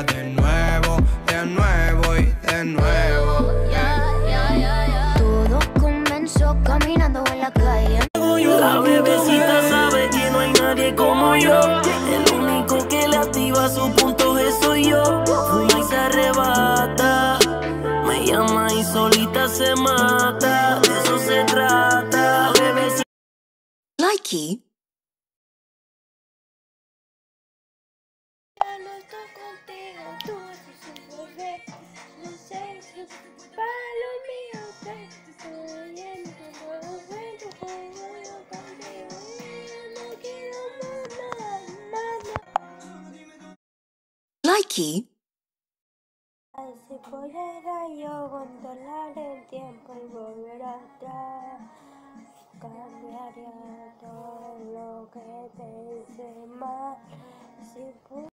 de nuevo y de nuevo. Todo comenzó caminando en la calle. La bebecita sabe que no hay nadie como yo. El único que le activa su punto G soy yo. Fuma y se arrebata, me llama y solita se mata. De eso se trata, bebecita. Likey. Ya no estoy contigo, tú eres un bebé. No sé si es para lo mío, te estoy yendo todo bueno, como yo contigo. Y yo no quiero más nada. Likey. Si pudiera yo controlar el tiempo y volver atrás, cambiaría todo lo que te hice mal. Si